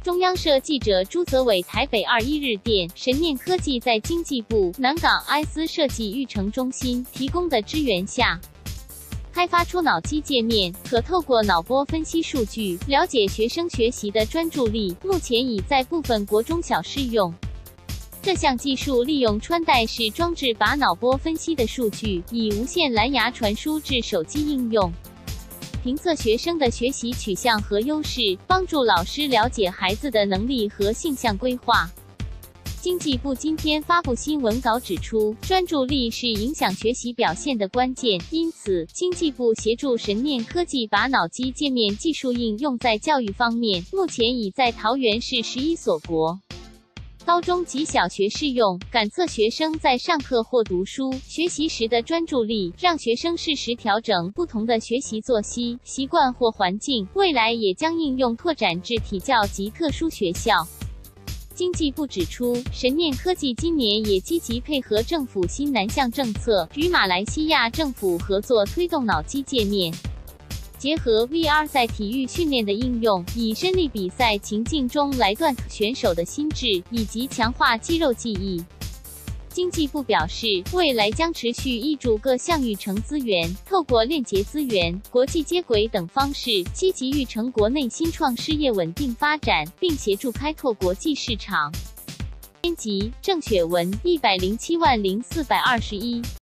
中央社记者朱泽伟台北21日电，神念科技在经济部南港埃斯设计育成中心提供的支援下，开发出脑机界面，可透过脑波分析数据，了解学生学习的专注力。目前已在部分国中小试用。这项技术利用穿戴式装置，把脑波分析的数据以无线蓝牙传输至手机应用，评测学生的学习取向和优势，帮助老师了解孩子的能力和性向规划。经济部今天发布新闻稿指出，专注力是影响学习表现的关键，因此，经济部协助神念科技把脑机界面技术应用在教育方面，目前已在桃园市11所国高中及小学试用，感测学生在上课或读书、学习时的专注力，让学生适时调整不同的学习作息习惯或环境。未来也将应用拓展至体教及特殊学校。经济部指出，神念科技今年也积极配合政府新南向政策，与马来西亚政府合作推动脑机界面，结合 VR 在体育训练的应用，以身力比赛情境中来锻选手的心智，以及强化肌肉记忆。经济部表示，未来将持续挹注各项育成资源，透过链接资源、国际接轨等方式，积极育成国内新创事业稳定发展，并协助开拓国际市场。编辑：郑雪文，1070421。